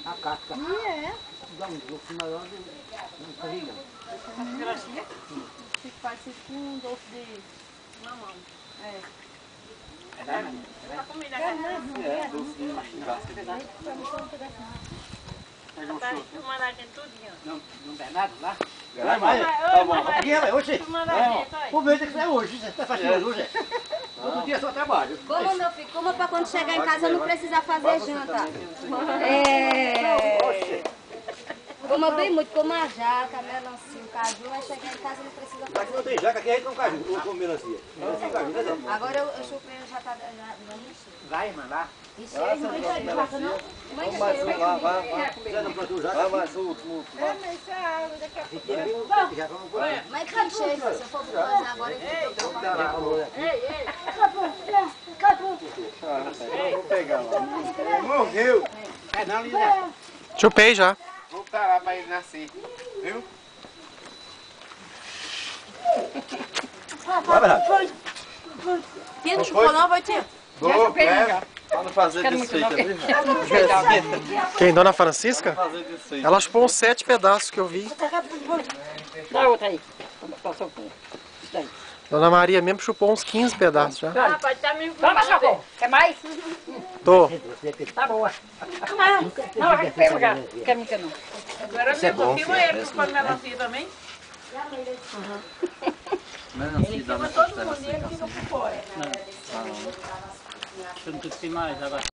a casca. É. Dá um pouco maior do carregão. Essa grossinha? Fica parecido com um doce de mamão. É. A comida é doce de casca. tá filmando a gente tudinho. Não tem nada lá? Vai, tá bom. Aqui, oxe. Filmando a gente, olha. O mês é que é hoje, você está fazendo hoje. Todo dia só trabalho. Como, meu filho? Como pra quando chegar em casa eu não precisar fazer janta. É. Coma bem muito, coma a jaca, melancia, o caju, vai chegar em casa e não precisa Aqui não fazer. tem jaca, aqui a gente não caju, ou com melancia. Agora eu chupei, já tá. Já encheu. Vai, mano, lá. Encheu, não encheu de jaca, não? Mãe, Já não plantou jaca? Vai mais, o último. É, mas isso é água daqui a pouco. Já vamos por aí. Mãe, que encheu, se eu for fazer agora, eu vou Vou pegar lá. Morreu. É, não, Lisa. Chupei já. Vou parar pra ele nascer. Viu? Vai, Bernardo. Tia, não chupou não, vai, tia? Vou, leva. Pra não fazer desfeita, viu? Quem? Dona Francisca? Fazer desfeita. Ela chupou uns 7 pedaços que eu vi. Dá outra aí. Passou com isso daí. Dona Maria mesmo chupou uns 15 pedaços já. Rapaz, tá me vamos, Chacon. Quer mais? Tô. Tá boa. Não, vai pegar. Quer me quer não. Agora me confirma ele que come melancia também. Ele queima todo mundo e ele fica por fora. Não tem mais agora.